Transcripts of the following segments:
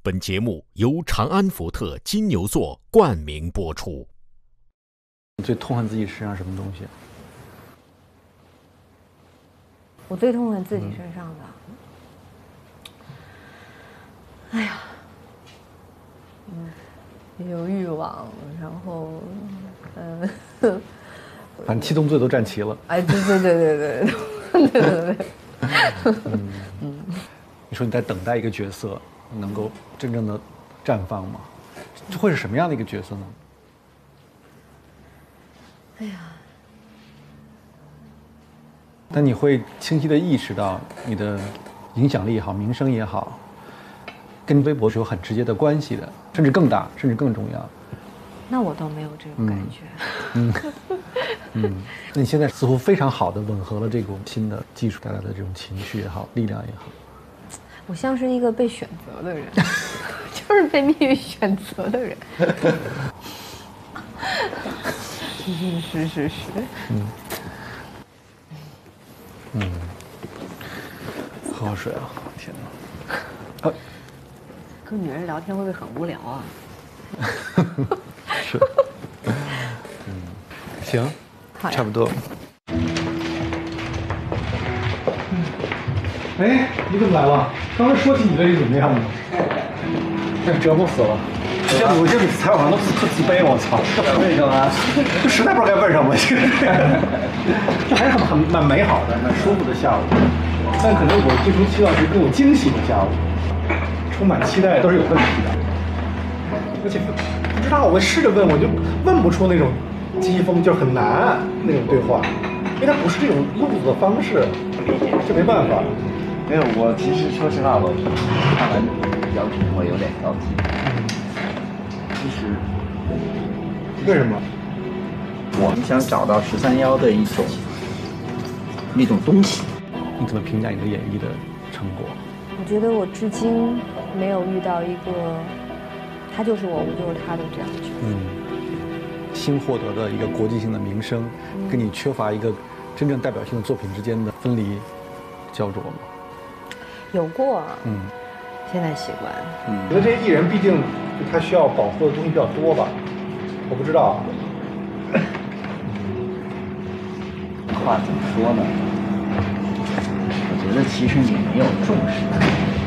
本节目由长安福特金牛座冠名播出。 你最痛恨自己身上什么东西？ 我最痛恨自己身上的，哎呀，有欲望，然后， 反正七宗罪都占齐了。 哎，对， 你说你在等待一个角色能够真正的绽放吗？这会是什么样的一个角色呢？ 哎呀， 但你会清晰地意识到你的影响力也好，名声也好，跟微博是有很直接的关系的，甚至更大，甚至更重要。 那我倒没有这种感觉。 那你现在似乎非常好地吻合了这种新的技术带来的这种情绪也好，力量也好。 我像是一个被选择的人，就是被命运选择的人。是。 喝口水啊！天哪！ 跟女人聊天会不会很无聊啊？ 是。行，差不多。哎，你怎么来了？刚才说起你这是怎么样的？折磨死了！有些采访都特自卑，我操！ 为什么？ 就实在不知道该问什么。这还是蛮美好的、蛮舒服的下午。但可能我最初期望是更有惊喜的下午，充满期待都是有问题的。而且不知道，我试着问，我就问不出那种机锋，就很难那种对话，因为它不是这种路子的方式，这没办法。 没有，我其实说实话，我看完姚晨我有点着急。其实为什么？ 我们想找到13-1的一种东西。 你怎么评价你的演绎的成果？ 我觉得我至今没有遇到一个他就是我，我就是他的这样的角色。 新获得的一个国际性的名声，跟你缺乏一个真正代表性的作品之间的分离焦灼吗？ 有过，现在习惯。 我觉得这些艺人毕竟他需要保护的东西比较多吧，我不知道。 话怎么说呢？我觉得其实你没有重视它。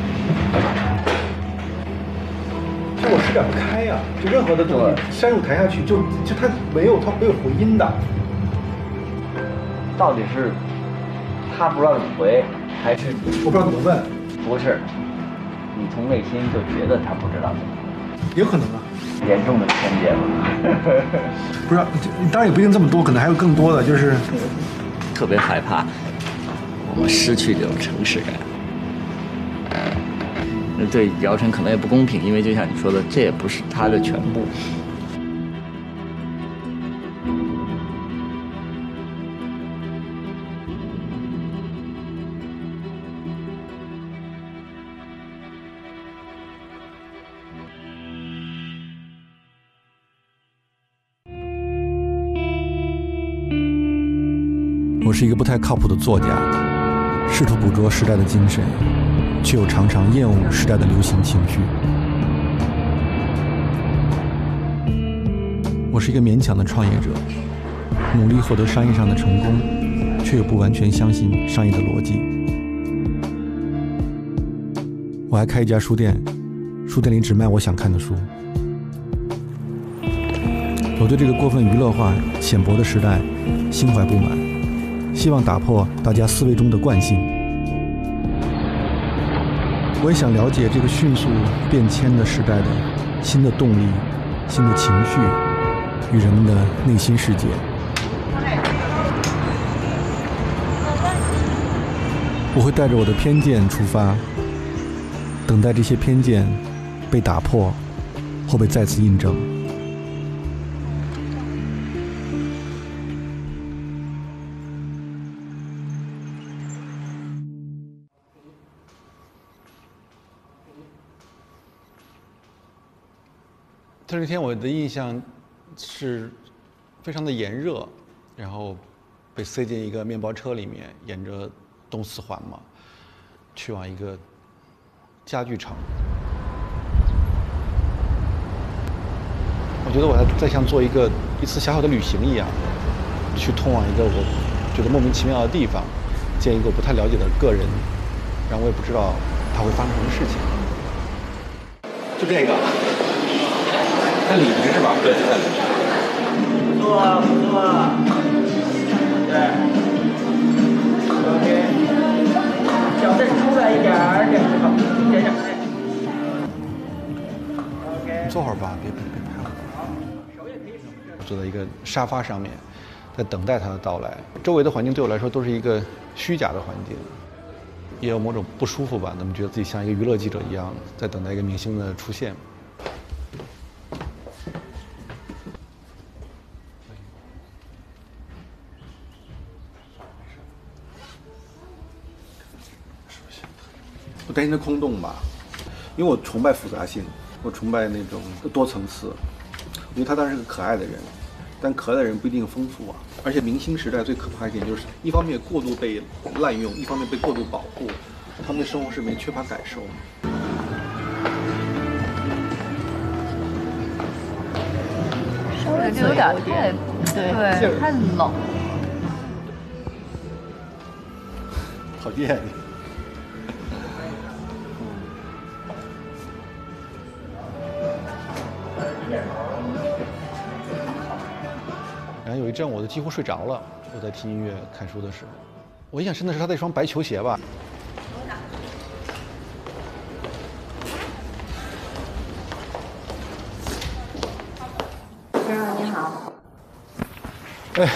就我施展不开呀，就任何的东西深入谈下去，就它没有回音的。 到底是他不知道怎么回，还是我不知道怎么问？ 不是，你从内心就觉得他不知道怎么回。 有可能啊， 严重的偏见了。 不是，当然也不一定这么多，可能还有更多的，就是特别害怕我们失去这种诚实感。对姚晨可能也不公平，因为就像你说的，这也不是他的全部。 我是一个不太靠谱的作家，试图捕捉时代的精神，却又常常厌恶时代的流行情绪。我是一个勉强的创业者，努力获得商业上的成功，却又不完全相信商业的逻辑。我还开一家书店，书店里只卖我想看的书。我对这个过分娱乐化、浅薄的时代心怀不满，希望打破大家思维中的惯性。我也想了解这个迅速变迁的时代的新的动力、新的情绪与人们的内心世界。我会带着我的偏见出发，等待这些偏见被打破或被再次印证。这天我的印象是非常的炎热，然后被塞进一个面包车里面，沿着东四环嘛，去往一个家具厂。 我觉得我在像做一次小小的旅行一样，去通往一个我觉得莫名其妙的地方，见一个我不太了解的个人，然后我也不知道他会发生什么事情。就这个，看里面是吧？对，看里面。 不错，不错。对。OK。脚再出来一点儿，点。OK。 你坐会儿吧，别拍了。坐在一个沙发上面，在等待他的到来。周围的环境对我来说都是一个虚假的环境，也有某种不舒服吧。那么觉得自己像一个娱乐记者一样，在等待一个明星的出现。我担心它空洞吧，因为我崇拜复杂性，我崇拜那种多层次。我觉得他当然是个可爱的人，但可爱的人不一定丰富啊。而且明星时代最可怕一点就是，一方面过度被滥用，一方面被过度保护，他们的生活是没缺乏感受。 稍微有点太对太冷。 好厉害！然后有一阵我都几乎睡着了，我在听音乐、看书的时候，我印象深的是他那双白球鞋吧。 先生你好。 哎，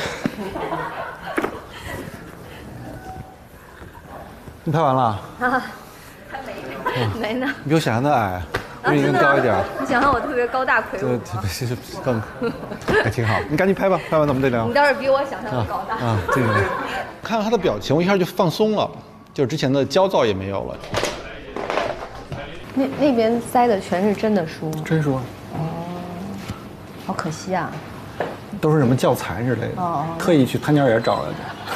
你拍完了？ 啊，还没呢。 你比我想象的矮，比你更高一点。 你想想我特别高大魁梧。 对，更还挺好。你赶紧拍吧，拍完咱们再聊。 你倒是比我想象的高大。 这个，看到他的表情，我一下就放松了，就是之前的焦躁也没有了。 那边塞的全是真的书吗？ 真书。 好可惜啊。 都是什么教材之类的，特意去潘家园找来的。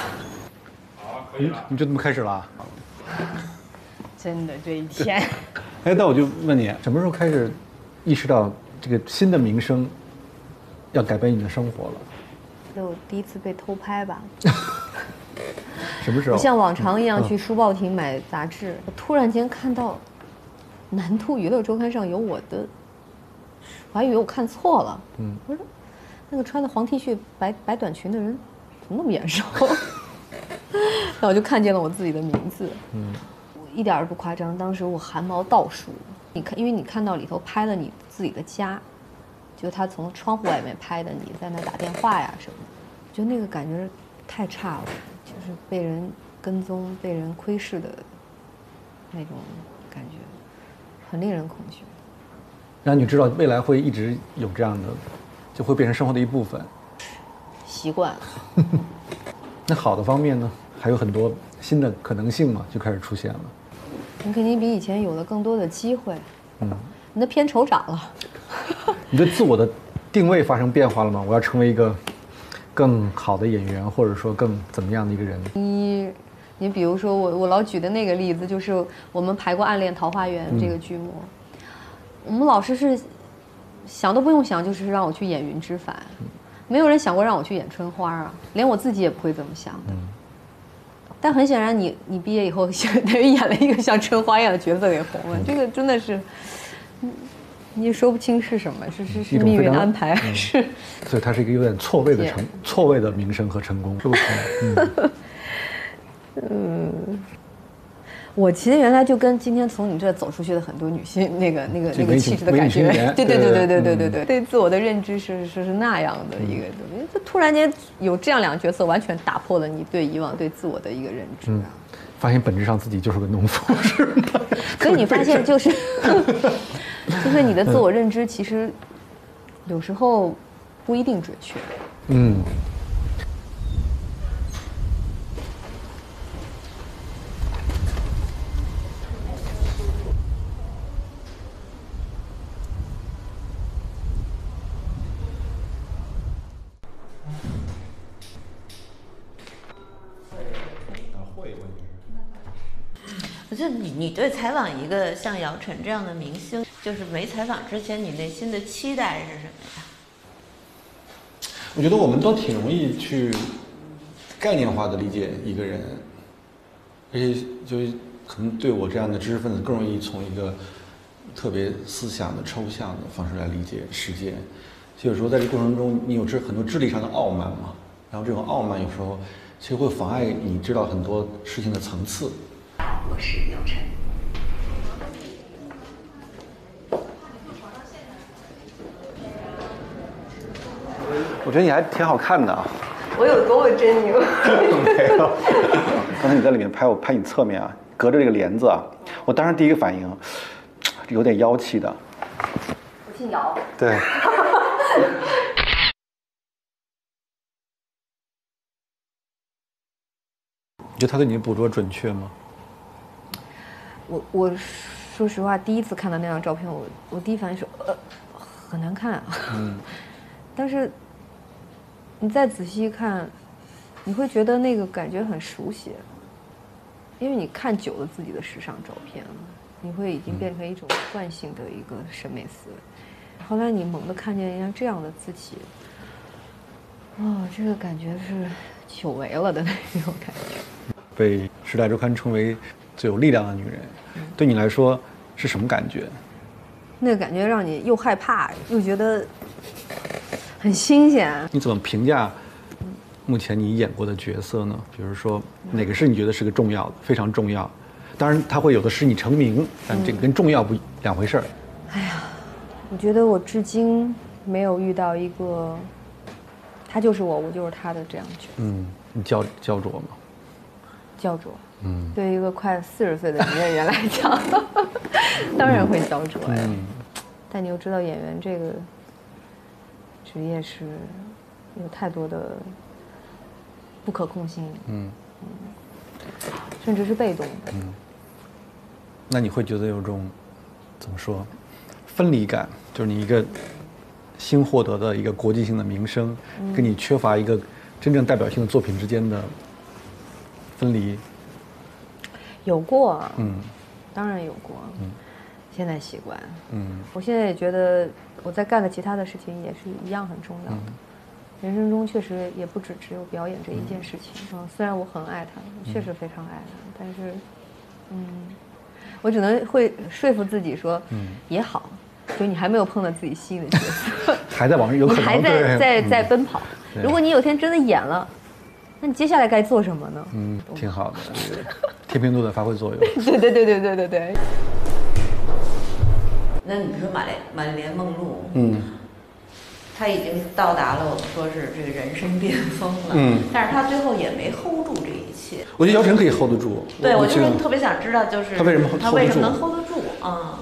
你就这么开始了？ 真的这一天。 哎，那我就问你，什么时候开始意识到这个新的名声要改变你的生活了？ 就第一次被偷拍吧。 什么时候？ 我像往常一样去书报亭买杂志，我突然间看到南都娱乐周刊上有我的，我还以为我看错了。我说那个穿的黄 T 恤、白短裙的人怎么那么眼熟？然后我就看见了我自己的名字。一点儿都不夸张，当时我汗毛倒竖。你看，因为你看到里头拍了你自己的家，就他从窗户外面拍的你在那打电话呀什么，就那个感觉太差了，就是被人跟踪、被人窥视的那种感觉，很令人恐惧。 让你知道未来会一直有这样的，就会变成生活的一部分。 习惯了。 那好的方面呢，还有很多新的可能性嘛，就开始出现了。 你肯定比以前有了更多的机会。你的片酬涨了。 你对自我的定位发生变化了吗？我要成为一个更好的演员，或者说更怎么样的一个人？ 你比如说我老举的那个例子，就是我们排过《暗恋桃花源》这个剧目，我们老师是想都不用想，就是让我去演云之凡，没有人想过让我去演春花啊，连我自己也不会这么想的。但很显然你毕业以后等于演了一个像春花一样的角色给红了，这个真的是你也说不清是什么，是命运安排还是？ 所以它是一个有点错位的名声和成功，是不是？ 我其实原来就跟今天从你这走出去的很多女性那个气质的感觉，对，对自我的认知是那样的一个东西，就突然间有这样两个角色，完全打破了你对以往对自我的一个认知啊。 发现本质上自己就是个农夫，是吗？ 所以你发现就是你的自我认知其实有时候不一定准确。 我觉得你对采访一个像姚晨这样的明星，就是没采访之前，你内心的期待是什么呀？ 我觉得我们都挺容易去概念化的理解一个人，而且就是可能对我这样的知识分子更容易从一个特别思想的抽象的方式来理解世界。其实有时候在这过程中，你有很多智力上的傲慢嘛，然后这种傲慢有时候其实会妨碍你知道很多事情的层次。 我是姚晨。 我觉得你还挺好看的啊。 我有多么狰狞？ 没有。刚才你在里面拍你侧面啊，隔着这个帘子啊，我当时第一个反应，有点妖气的。 我姓姚。 对。你觉得他对你的捕捉准确吗？ 我说实话，第一次看到那张照片，我第一反应是很难看啊。但是你再仔细看，你会觉得那个感觉很熟悉，因为你看久了自己的时尚照片了，你会已经变成一种惯性的一个审美思维。后来你猛地看见像这样的自己，这个感觉是久违了的那种感觉。 被《时代周刊》称为最有力量的女人，对你来说是什么感觉？ 那个感觉让你又害怕又觉得很新鲜。 你怎么评价目前你演过的角色呢？比如说哪个是你觉得是个重要的，非常重要？当然，它会有的使你成名，但这个跟重要不两回事儿。 哎呀，我觉得我至今没有遇到一个他就是我，我就是他的这样角色。 你焦灼吗？ 焦灼。对于一个快40岁的女演员来讲，当然会焦灼呀。但你又知道演员这个职业是有太多的不可控性，甚至是被动的。 那你会觉得有种怎么说分离感，就是你一个新获得的一个国际性的名声，跟你缺乏一个真正代表性的作品之间的分离。 有过啊，当然有过，现在习惯，我现在也觉得我在干的其他的事情也是一样很重要的。人生中确实也不只有表演这一件事情，虽然我很爱它，我确实非常爱它，但是，我只能会说服自己说，也好，就你还没有碰到自己心仪的角色， 还在往有可能， 你还在奔跑。如果你有天真的演了，那你接下来该做什么呢？ 挺好的，天平度在发挥作用。 对。 那你说玛丽莲梦露，他已经到达了我们说是这个人生巅峰了，但是他最后也没 hold 住这一切。 我觉得姚晨可以 hold 得住。 对，我就是特别想知道，就是他为什么能 hold 得住啊？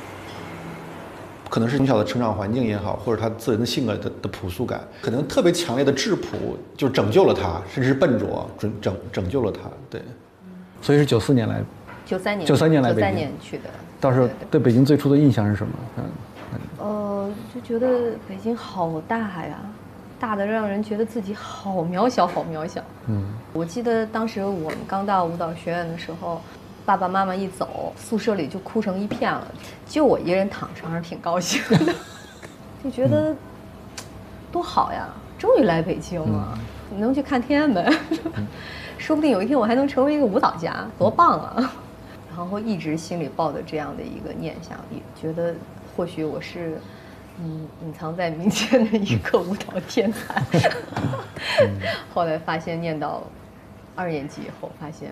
可能是从小的成长环境也好，或者他自人的性格的朴素感，可能特别强烈的质朴，就拯救了他，甚至是笨拙，拯救了他。对，所以是93年来，93年来北京，93 年去的。 到时候对北京最初的印象是什么？ 就觉得北京好大呀，大的让人觉得自己好渺小，好渺小。我记得当时我们刚到舞蹈学院的时候，爸爸妈妈一走，宿舍里就哭成一片了，就我一个人躺床上挺高兴的，就觉得多好呀，终于来北京了，能去看天安门，说不定有一天我还能成为一个舞蹈家，多棒啊！然后一直心里抱着这样的一个念想，也觉得或许我是隐藏在民间的一个舞蹈天才。后来发现念到2年级以后，发现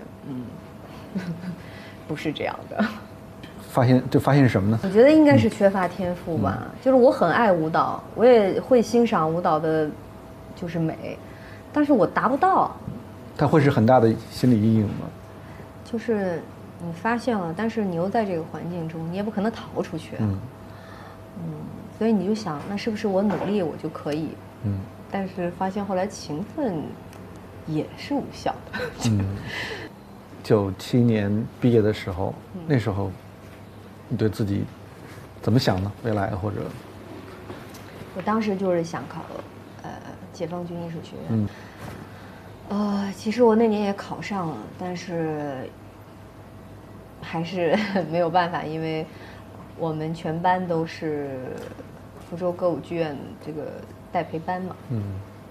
不是这样的。 发现什么呢？ 我觉得应该是缺乏天赋吧。就是我很爱舞蹈，我也会欣赏舞蹈的，就是美，但是我达不到。 它会是很大的心理阴影吗？ 就是你发现了，但是你又在这个环境中，你也不可能逃出去。所以你就想，那是不是我努力我就可以？但是发现后来勤奋也是无效的。 97年毕业的时候，那时候你对自己怎么想呢？未来或者？ 我当时就是想考解放军艺术学院。其实我那年也考上了，但是还是没有办法，因为我们全班都是福州歌舞剧院这个代培班嘛。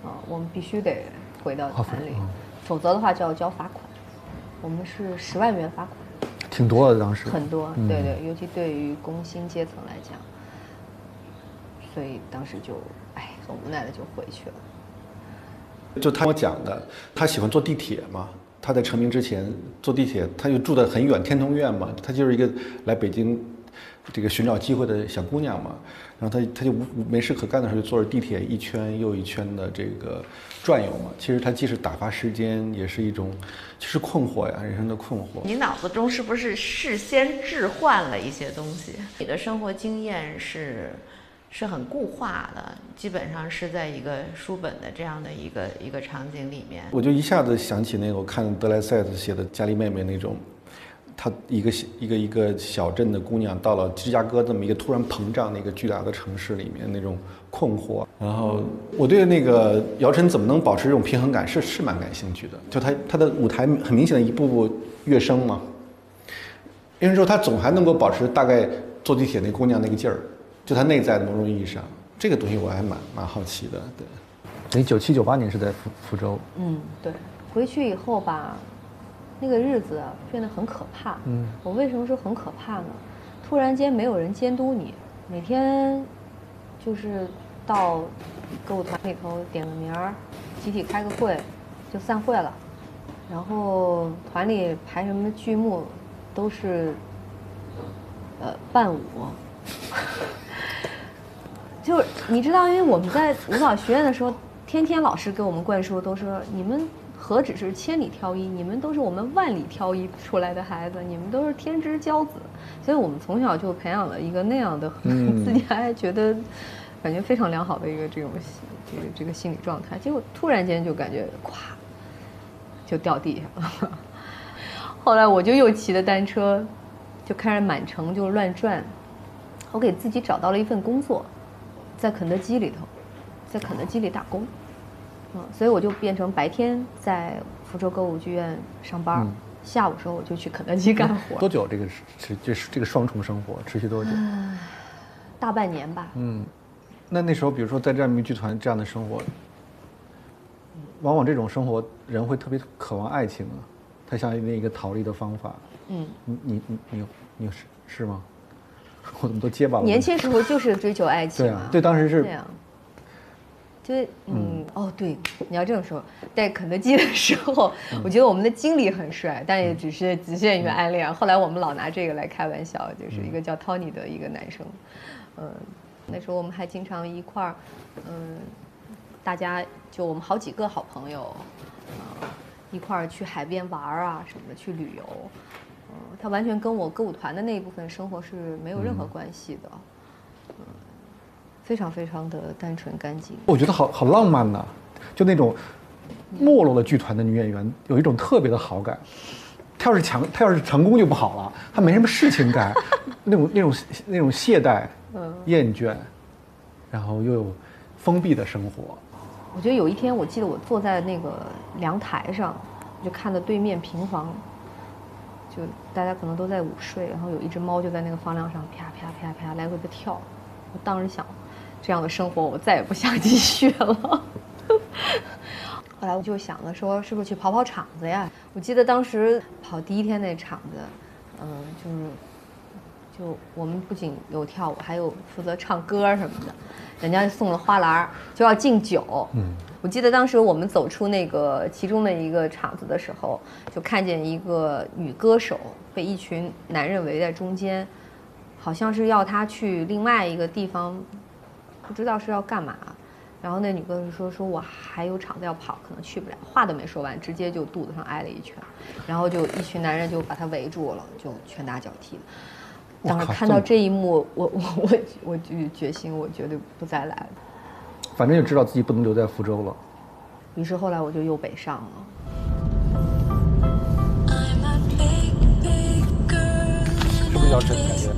我们必须得回到团里，否则的话就要交罚款。我们是10万元罚款， 挺多的当时。 很多，对对，尤其对于工薪阶层来讲，所以当时就很无奈的就回去了。 就他跟我讲的，他喜欢坐地铁嘛。他在成名之前坐地铁，他又住得很远，天通苑嘛，他就是一个来北京这个寻找机会的小姑娘嘛。然后他就没事可干的时候，就坐着地铁一圈又一圈的这个转悠嘛。其实他既是打发时间，也是一种就是困惑呀，人生的困惑。 你脑子中是不是事先置换了一些东西？你的生活经验是很固化的，基本上是在一个书本的这样的一个场景里面。 我就一下子想起那个我看德莱塞特写的《伽利妹妹》那种，她一个小镇的姑娘到了芝加哥这么一个突然膨胀的一个巨大的城市里面那种困惑。然后我对那个姚晨怎么能保持这种平衡感是蛮感兴趣的。就她的舞台很明显的一步步跃升嘛，因为说她总还能够保持大概坐地铁那姑娘那个劲儿。就他内在的某种意义上，这个东西我还蛮好奇的。对，你97、98年是在福州。 对，回去以后吧，那个日子变得很可怕。我为什么说很可怕呢？突然间没有人监督你，每天就是到歌舞团里头点个名儿，集体开个会，就散会了。然后团里排什么剧目，都是伴舞。就是你知道，因为我们在舞蹈学院的时候，天天老师给我们灌输都说，你们何止是千里挑一，你们都是我们万里挑一出来的孩子，你们都是天之骄子。所以我们从小就培养了一个那样的，自己还觉得感觉非常良好的一个这个心理状态。结果突然间就感觉咵就掉地下了。后来我就又骑着单车，就开始满城就乱转。我给自己找到了一份工作。在肯德基里头，在肯德基里打工，所以我就变成白天在福州歌舞剧院上班，下午时候我就去肯德基干活。 多久这个双重生活持续多久？ 大半年吧。 那时候比如说在这样一个剧团这样的生活，往往这种生活人会特别渴望爱情啊，它像一个逃离的方法。你是吗？我怎么都结巴了？ 年轻时候就是追求爱情对，当时是这样。就是对，你要这么说，在肯德基的时候，我觉得我们的经理很帅，但也只是局限于暗恋。后来我们老拿这个来开玩笑，就是一个叫 Tony 的一个男生，那时候我们还经常一块儿，大家就我们好几个好朋友，一块儿去海边玩啊什么的，去旅游。他完全跟我歌舞团的那一部分生活是没有任何关系的，非常非常的单纯干净。 我觉得好浪漫呐，就那种没落的剧团的女演员，有一种特别的好感。她要是成功就不好了，她没什么事情干，那种懈怠、厌倦，然后又有封闭的生活。 我觉得有一天，我记得我坐在那个凉台上，我就看到对面平房。就大家可能都在午睡，然后有一只猫就在那个房梁上啪啪啪啪来回的跳。我当时想，这样的生活我再也不想继续了。后来我就想了说，是不是去跑跑场子呀？我记得当时跑第一天那场子，就我们不仅有跳舞，还有负责唱歌什么的。人家送了花篮，就要敬酒。我记得当时我们走出那个其中的一个场子的时候，就看见一个女歌手被一群男人围在中间，好像是要她去另外一个地方，不知道是要干嘛。然后那女歌手说我还有场子要跑，可能去不了。话都没说完，直接就肚子上挨了一拳，然后就一群男人就把她围住了，就拳打脚踢的。当时看到这一幕，我就决心，我绝对不再来了。 反正就知道自己不能留在福州了。 于是后来我就又北上了。 是不是姚晨感觉？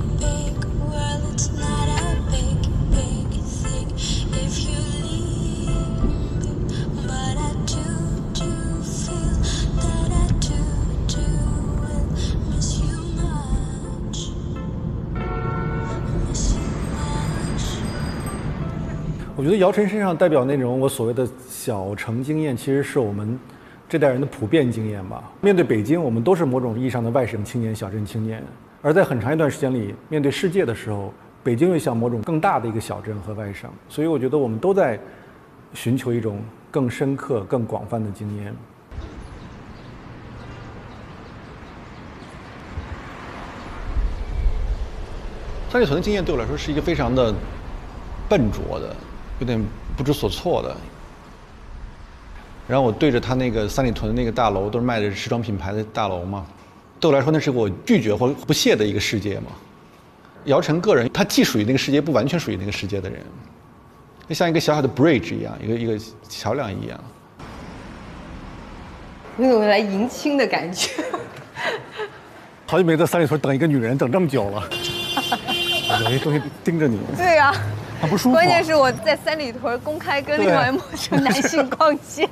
我觉得姚晨身上代表那种我所谓的小城经验其实是我们这代人的普遍经验吧。面对北京，我们都是某种意义上的外省青年、小镇青年；而在很长一段时间里，面对世界的时候，北京又像某种更大的一个小镇和外省。所以我觉得我们都在寻求一种更深刻、更广泛的经验。三里屯的经验对我来说是一个非常的笨拙的，有点不知所措的。然后我对着他那个三里屯的那个大楼，都是卖的时装品牌的大楼嘛，对我来说那是我拒绝或不屑的一个世界嘛。姚晨个人，他既属于那个世界，不完全属于那个世界的人，就像一个小小的 bridge 一样，一个桥梁一样。 有种来迎亲的感觉。 好久没在三里屯等一个女人等这么久了，有一东西盯着你。 对呀、 很不舒服。 关键是我在三里屯公开跟另外陌生男性逛街。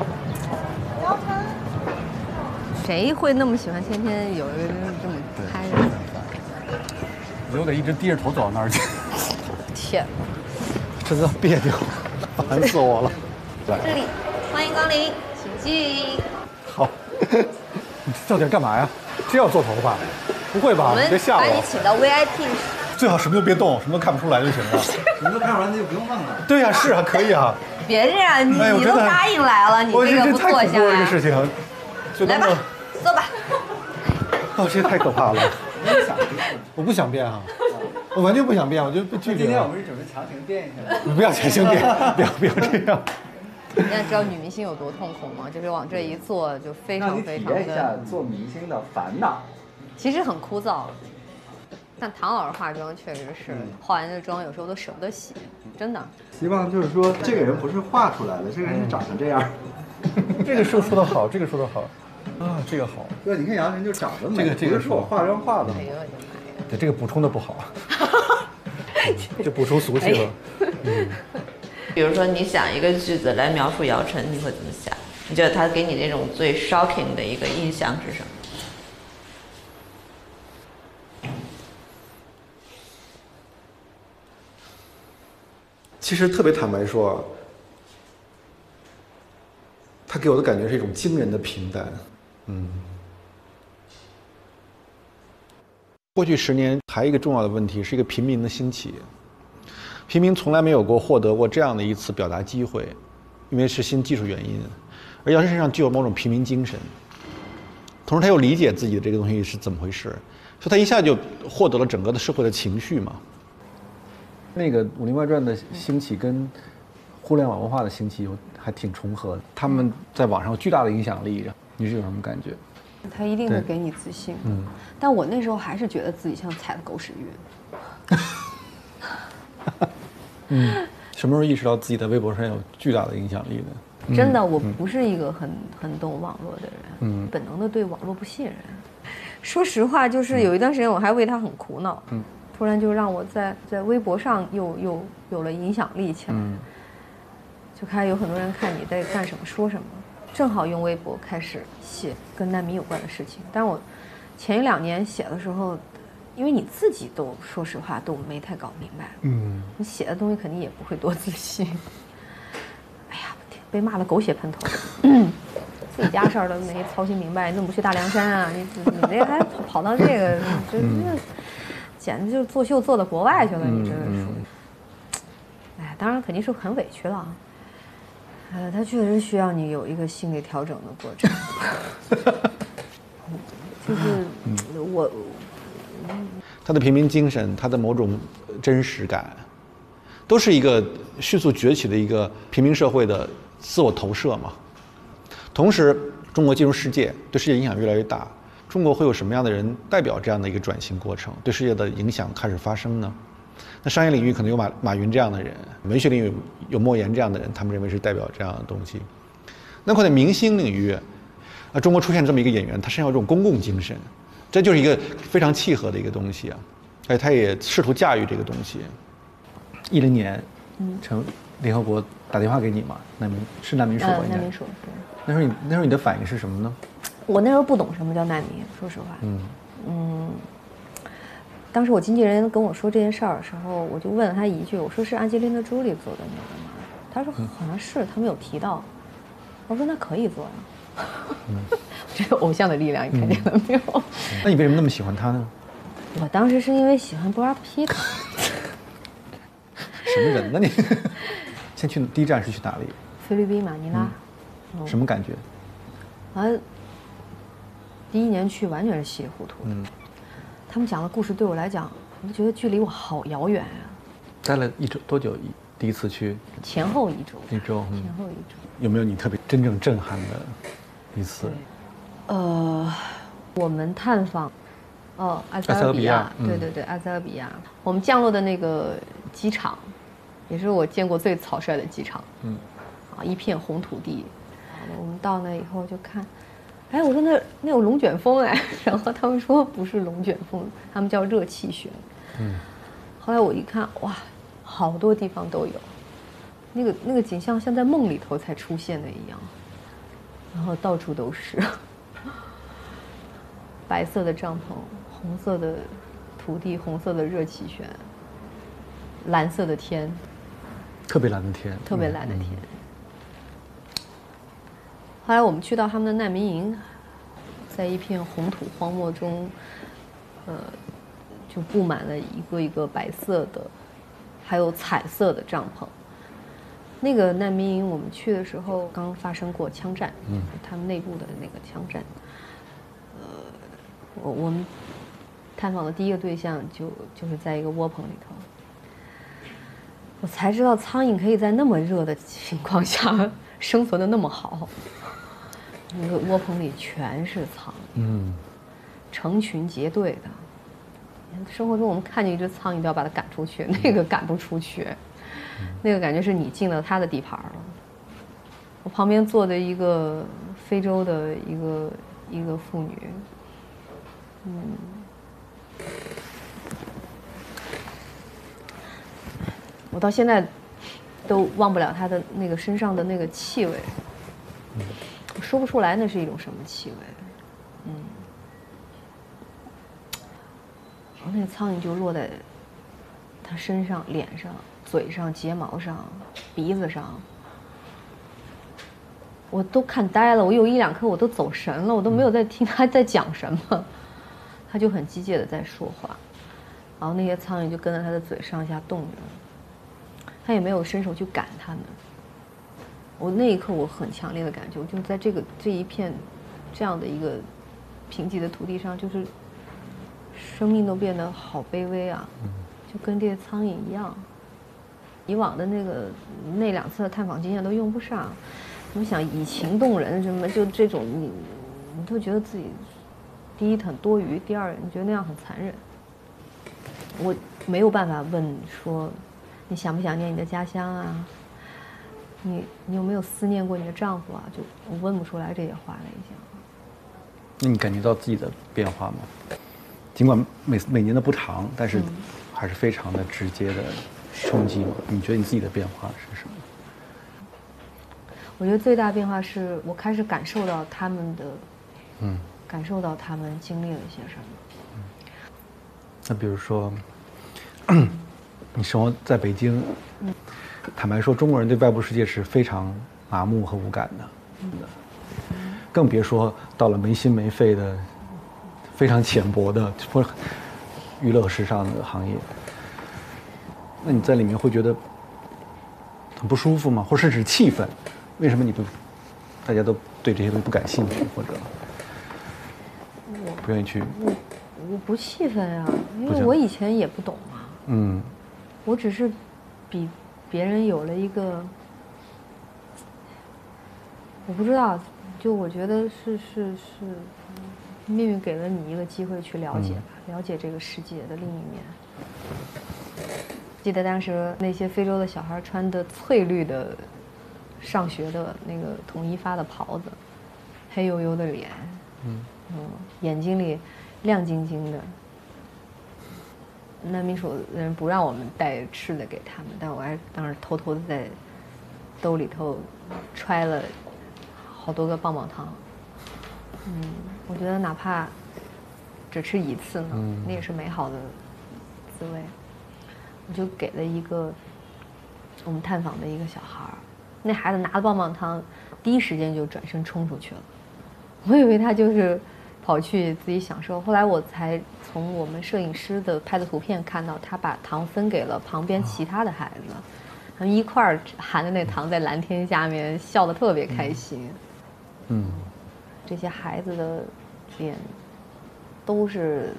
谁会那么喜欢天天有一个这么拍的？ 我得一直低着头走到那儿去。 天， 真的别扭，烦死我了。 这里欢迎光临，请进。 好，你到底干嘛呀？真要做头发？不会吧？ 我们别吓把你我。 请到 VIP 室。 最好什么都别动，什么都看不出来就行了。 什么都看不出来，那就不用问了。 对呀、是啊，可以啊。 别这样，你哎我真的你都答应来了，你我这这个不太恐怖了，这坐下来个，事情。就来吧那么， 坐吧。 哦，这太可怕了。我不想变啊，我完全不想变，我就被拒绝了。 今天我们是准备强行变一下。 你不要强行变，不要这样。 人家知道女明星有多痛苦吗？就是往这一坐就非常非常让你体验一下的， 做明星的烦恼。 其实很枯燥。像唐老师化妆确实是，化完的妆有时候都舍不得洗，真的。 希望就是说，这个人不是画出来的，这个人是长成这样。 这个说的好，这个说的好，啊，这个好。 对，你看杨晨就长得美， 这个不是说我化妆画的美。 哎呦我的妈呀！ 对，这个补充的不好，就补充俗气了。 比如说，你想一个句子来描述姚晨，你会怎么想？你觉得他给你那种最 shocking 的一个印象是什么？ 其实特别坦白说，他给我的感觉是一种惊人的平淡。过去10年还有一个重要的问题是一个平民的兴起，平民从来没有获得过这样的一次表达机会，因为是新技术原因，而姚晨身上具有某种平民精神，同时他又理解自己的这个东西是怎么回事，所以他一下就获得了整个的社会的情绪嘛。那个《武林外传》的兴起跟互联网文化的兴起还挺重合的，他们在网上有巨大的影响力，你是有什么感觉？ 他一定会给你自信。但我那时候还是觉得自己像踩的狗屎运。 什么时候意识到自己在微博上有巨大的影响力呢？ 真的，我不是一个很懂网络的人，本能的对网络不信任。说实话，就是有一段时间我还为他很苦恼，突然就让我在微博上又有了影响力起来，就开始有很多人看你在干什么说什么，正好用微博开始写跟难民有关的事情。但我前1-2年写的时候，因为你自己都说实话都没太搞明白，你写的东西肯定也不会多自信。哎呀，被骂得狗血喷头，自己家事儿都没操心明白，你怎么不去大凉山啊？你这还跑到这个，这简直就是作秀做到国外去了，你这个属于。哎，当然肯定是很委屈了。他确实需要你有一个心理调整的过程。就是我。 他的平民精神，他的某种真实感，都是一个迅速崛起的一个平民社会的自我投射嘛。同时，中国进入世界，对世界影响越来越大。中国会有什么样的人代表这样的一个转型过程，对世界的影响开始发生呢？那商业领域可能有马云这样的人，文学领域有莫言这样的人，他们认为是代表这样的东西。那可能明星领域，中国出现这么一个演员，他身上有这种公共精神。这就是一个非常契合的一个东西啊，而且他也试图驾驭这个东西。10年，联合国打电话给你嘛？难民署吧？ 难民署。 那时候你的反应是什么呢？ 我那时候不懂什么叫难民，说实话。当时我经纪人跟我说这件事儿的时候，我就问了他一句，我说是安吉丽娜·朱莉做的那个吗？ 他说好像是，他们有提到。我说那可以做呀。这个偶像的力量，你看见了没有？ 那你为什么那么喜欢他呢？ 我当时是因为喜欢布拉德皮特。 什么人呢你？先去第一站是去哪里？ 菲律宾马尼拉。 什么感觉？ 第一年去完全是稀里糊涂的。他们讲的故事对我来讲，我就觉得距离我好遥远啊。 待了1周多久？第一次去？ 前后1周。 1周。 前后1周。 有没有你特别真正震撼的一次？ 我们探访，埃塞俄比亚，对，埃塞俄比亚。我们降落的那个机场，也是我见过最草率的机场。一片红土地。我们到那以后就看，哎，我说那有龙卷风哎，然后他们说不是龙卷风，他们叫热气旋。后来我一看，哇，好多地方都有。那个景象像在梦里头才出现的一样，然后到处都是白色的帐篷，红色的土地，红色的热气旋，蓝色的天， 特别蓝的天， 特别蓝的天。后来我们去到他们的难民营，在一片红土荒漠中，就布满了一个一个白色的，还有彩色的帐篷。那个难民营我们去的时候刚发生过枪战，他们内部的那个枪战。我们探访的第一个对象就是在一个窝棚里头，我才知道苍蝇可以在那么热的情况下生存的那么好。那个窝棚里全是苍蝇，成群结队的。生活中我们看见一只苍蝇都要把它赶出去，那个赶不出去。那个感觉是你进了他的地盘了。我旁边坐的一个非洲的一个妇女，我到现在都忘不了她的那个身上的那个气味，我说不出来那是一种什么气味。然后那个苍蝇就落在她身上、脸上、嘴上、睫毛上、鼻子上，我都看呆了。我有1-2刻我都走神了，我都没有在听他在讲什么。他就很机械的在说话，然后那些苍蝇就跟着他的嘴上下动着，他也没有伸手去赶它们。我那一刻我很强烈的感觉，就是在这一片这样的一个贫瘠的土地上，就是生命都变得好卑微啊，就跟这些苍蝇一样。以往的那2次的探访经验都用不上。我想以情动人什么，就这种你都觉得自己第一很多余，第二你觉得那样很残忍。我没有办法问说你想不想念你的家乡啊，你有没有思念过你的丈夫啊，就我问不出来这些话了已经。 那你感觉到自己的变化吗？尽管每年的不长，但是还是非常的直接的冲击嘛。你觉得你自己的变化是什么？ 我觉得最大变化是我开始感受到他们的，感受到他们经历了一些什么。 那比如说，你生活在北京，坦白说，中国人对外部世界是非常麻木和无感的，更别说到了没心没肺的、非常浅薄的或者娱乐时尚的行业。那你在里面会觉得很不舒服吗？或者甚至气愤？为什么大家都对这些东西不感兴趣，或者不愿意去？ 我不气愤啊，因为我以前也不懂啊。我只是比别人有了一个，我不知道，就我觉得是命运给了你一个机会去了解吧，了解这个世界的另一面。记得当时那些非洲的小孩穿的翠绿的上学的那个统一发的袍子，黑黝黝的脸，眼睛里亮晶晶的。难民署的人不让我们带吃的给他们，但我还当时偷偷的在兜里头揣了好多个棒棒糖。我觉得哪怕只吃1次呢，那也是美好的滋味。我就给了一个我们探访的一个小孩， 那孩子拿了棒棒糖，第一时间就转身冲出去了。我以为他就是跑去自己享受，后来我才从我们摄影师的拍的图片看到，他把糖分给了旁边其他的孩子，他们一块儿含着那糖在蓝天下面笑得特别开心。这些孩子的脸都是，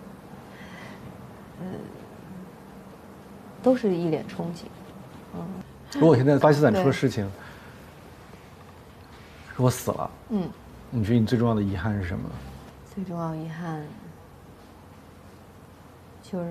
都是一脸憧憬。 如果现在巴基斯坦出了事情，如果死了，你觉得你最重要的遗憾是什么？ 最重要遗憾就是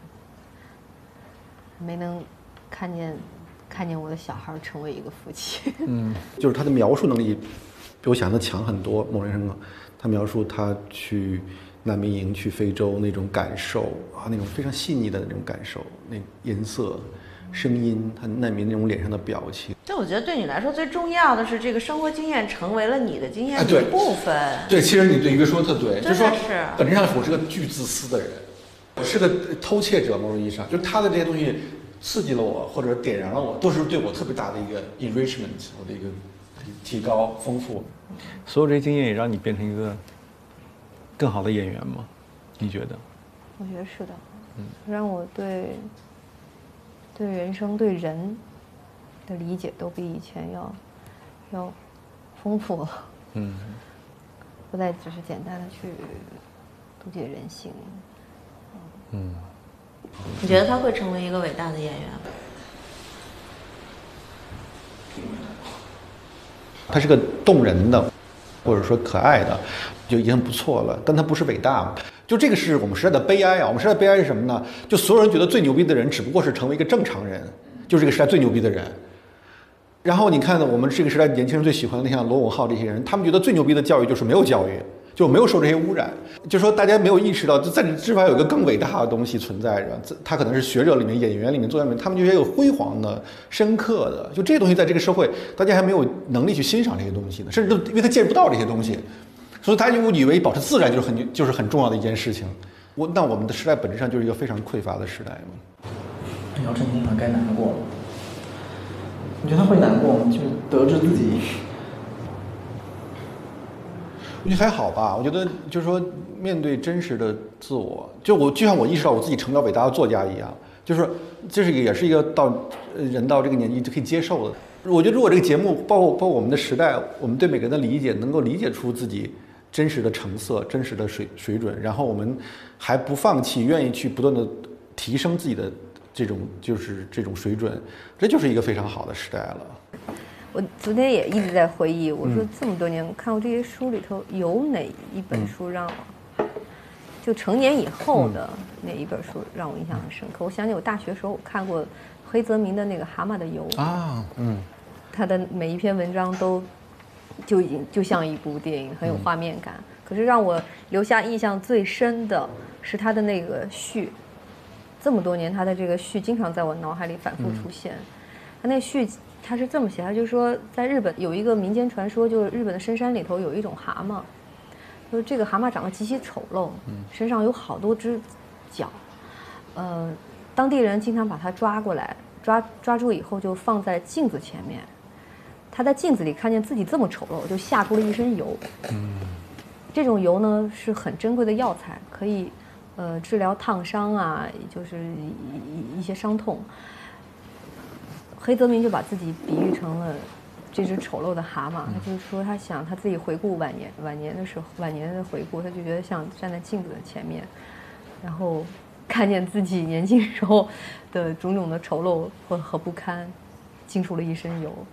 没能看见我的小孩成为一个父亲。 就是他的描述能力比我想象的强很多。某人生他描述他去难民营、去非洲那种感受啊，那种非常细腻的那种感受，那颜色、声音，他难民那种脸上的表情。 就我觉得对你来说最重要的是这个生活经验成为了你的经验的一部分。 对，其实你对一个说特对，就是说是本质上我是个巨自私的人，我是个偷窃者，某种意义上，就是他的这些东西刺激了我或者点燃了我，都是对我特别大的一个 enrichment， 我的一个提高丰富。 所有这些经验也让你变成一个更好的演员吗？你觉得？ 我觉得是的，让我对人生、对人的理解都比以前要丰富了。不再只是简单的去读解人性。 你觉得他会成为一个伟大的演员吗？ 他是个动人的，或者说可爱的，就已经不错了。但他不是伟大，就这个是我们时代的悲哀啊！我们时代的悲哀是什么呢？就所有人觉得最牛逼的人，只不过是成为一个正常人，就是这个时代最牛逼的人。然后你看我们这个时代年轻人最喜欢的像罗永浩这些人，他们觉得最牛逼的教育就是没有教育，就没有受这些污染。就说大家没有意识到，在这之外有一个更伟大的东西存在着，他可能是学者里面、演员里面、作家里面，他们就觉得有辉煌的、深刻的，就这些东西在这个社会，大家还没有能力去欣赏这些东西呢，甚至因为他见不到这些东西，所以他就以为保持自然就是很重要的一件事情。那我们的时代本质上就是一个非常匮乏的时代嘛。 姚晨经常该难过了，你觉得他会难过吗？就得知自己。 我觉得还好吧，我觉得就是说，面对真实的自我，就像我意识到我自己成了伟大的作家一样，就是这是也是一个人到这个年纪就可以接受的。我觉得如果这个节目包括我们的时代，我们对每个人的理解能够理解出自己真实的成色、真实的水准，然后我们还不放弃，愿意去不断的提升自己的这种水准，这就是一个非常好的时代了。 我昨天也一直在回忆，我说这么多年看过这些书里头，有哪一本书让我就成年以后的哪一本书让我印象很深刻？我想起我大学时候我看过黑泽明的那个《蛤蟆的油》啊，他的每一篇文章都就像一部电影，很有画面感。可是让我留下印象最深的是他的那个序，这么多年他的这个序经常在我脑海里反复出现。他那序他是这么写，他就说在日本有一个民间传说，就是日本的深山里头有一种蛤蟆，就是这个蛤蟆长得极其丑陋，身上有好多只脚，当地人经常把它抓过来，抓住以后就放在镜子前面，他在镜子里看见自己这么丑陋，就吓出了一身油。这种油呢是很珍贵的药材，可以治疗烫伤啊，就是一些伤痛。黑泽明就把自己比喻成了这只丑陋的蛤蟆，他就是说他想他自己回顾晚年的回顾，他就觉得像站在镜子的前面，然后看见自己年轻时候的种种的丑陋和不堪，惊出了一身油。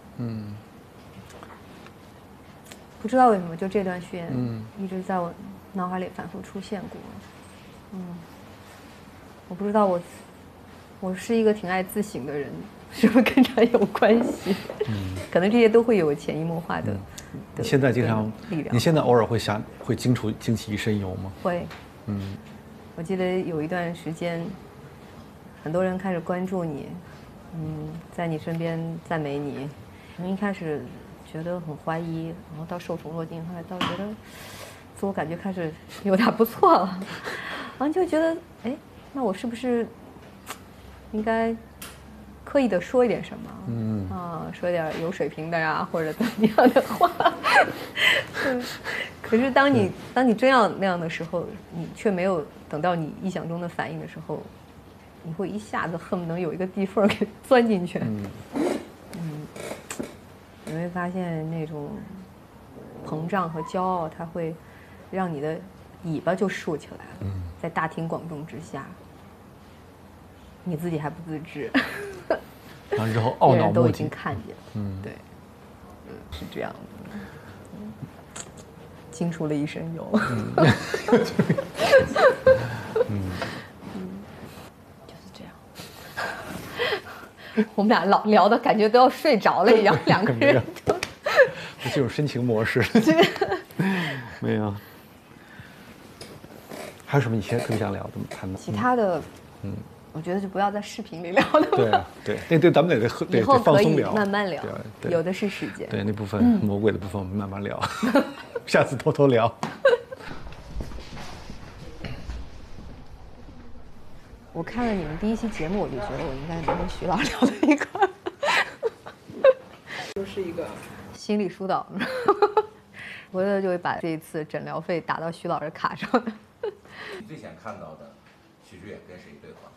不知道为什么就这段序言一直在我脑海里反复出现过。我不知道我是一个挺爱自省的人，是不是跟这有关系？可能这些都会有潜移默化的。 你现在经常力量，你现在偶尔会惊起一身油吗？ 会。我记得有一段时间，很多人开始关注你，在你身边赞美你。从一开始觉得很怀疑，然后到受宠若惊，后来到觉得自我感觉开始有点不错了，然后就觉得，哎，那我是不是应该刻意的说一点什么，说点有水平的呀，或者怎么样的话。可是当你真要那样的时候，你却没有等到你意想中的反应的时候，你会一下子恨不能有一个地缝给钻进去。你会发现那种膨胀和骄傲，它会让你的尾巴就竖起来了。在大庭广众之下，你自己还不自知。 然后之后懊恼别人都已莫及经看见了。对，是这样的。惊出了一身油。就是这样。我们俩老聊的感觉都要睡着了一样，两个人都进入深情模式。没有。还有什么以前特别想聊的吗？谈的其他的，我觉得就不要在视频里聊了。 对，咱们得以后可以放松聊， 慢慢聊， 对有的是时间。 对，那部分魔鬼的部分我们慢慢聊，下次偷偷聊。 我看了你们第一期节目，我就觉得我应该能跟徐老聊在一块儿。就是一个心理疏导。回头就会把这一次诊疗费打到徐老师卡上的。 你最想看到的许知远跟谁对话？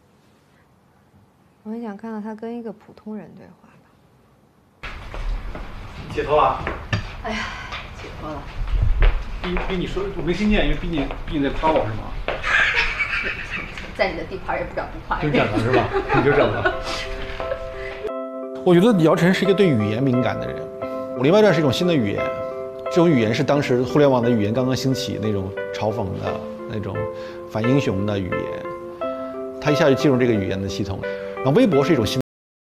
我很想看到他跟一个普通人对话吧。 解脱了？ 哎呀，解脱了。 逼你说，我没听见，因为逼你在夸我是吗？ 在你的地盘也不敢不夸。 就整了是吧？你就整了。我觉得姚晨是一个对语言敏感的人。武林外传是一种新的语言。这种语言是当时互联网的语言刚刚兴起那种嘲讽的那种反英雄的语言，他一下就进入这个语言的系统。然后微博是一种新。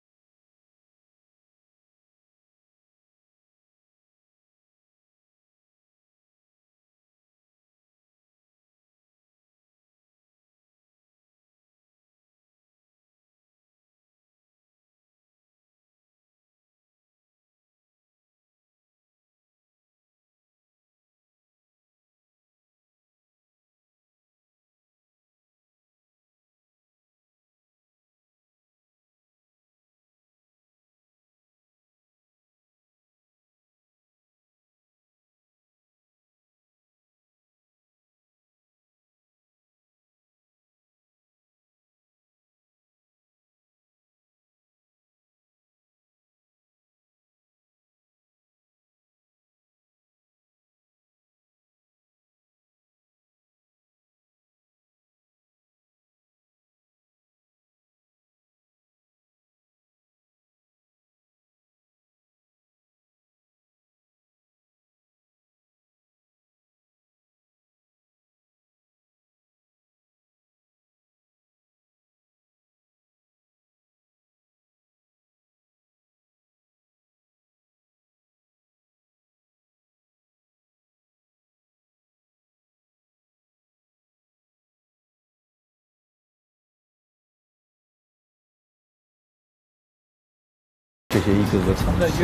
这些一个个层次。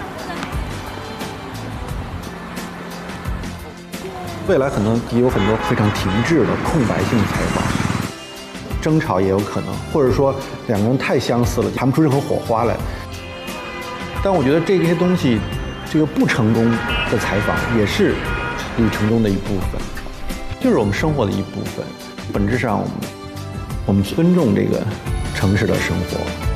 未来可能也有很多非常停滞的空白性采访，争吵也有可能，或者说两个人太相似了，谈不出任何火花来。但我觉得这些东西，这个不成功的采访也是旅程中的一部分，就是我们生活的一部分。本质上，我们尊重这个城市的生活。